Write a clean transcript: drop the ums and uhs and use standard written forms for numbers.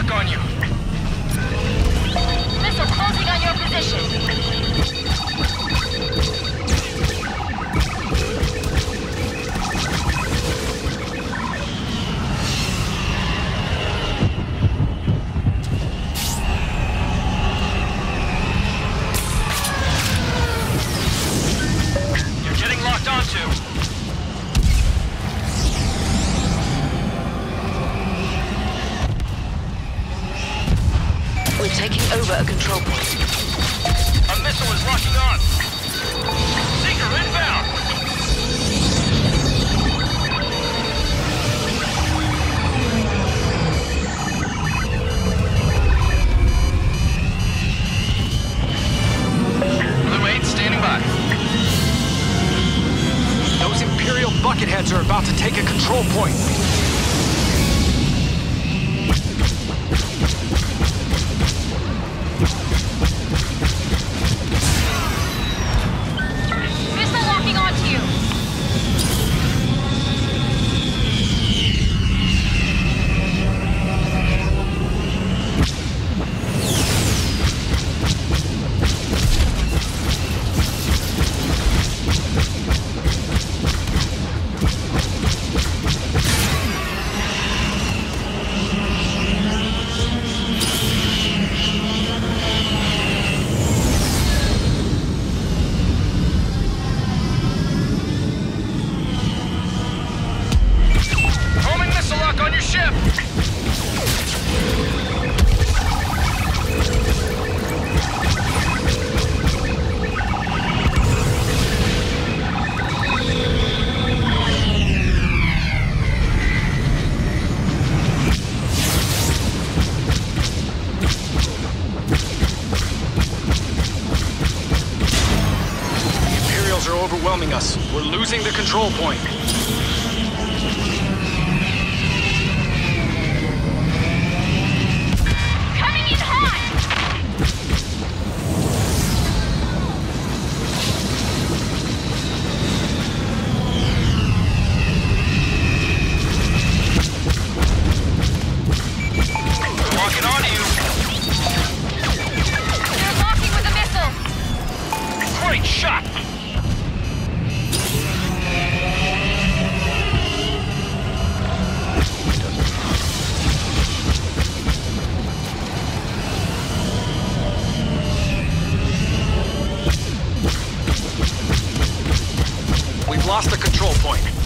lock on you. Missile closing on your position. You're getting locked onto. We're taking over a control point. A missile is locking on. Seeker inbound. Blue 8 standing by. Those Imperial bucketheads are about to take a control point. Missile locking onto you. Homing missile lock on your ship. The Imperials are overwhelming us. We're losing the control point. Coming in hot. Locking onto you. They're locking with a missile. Great shot. We've lost the control point.